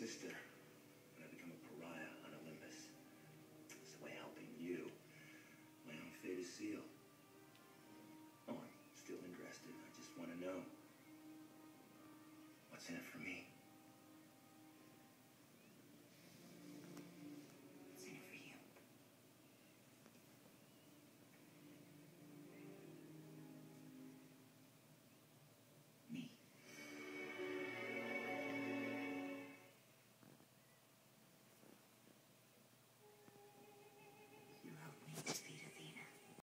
sister, and I become a pariah on Olympus. This way helping you. My own fate is sealed. Oh, I'm still interested. I just want to know what's in it for me.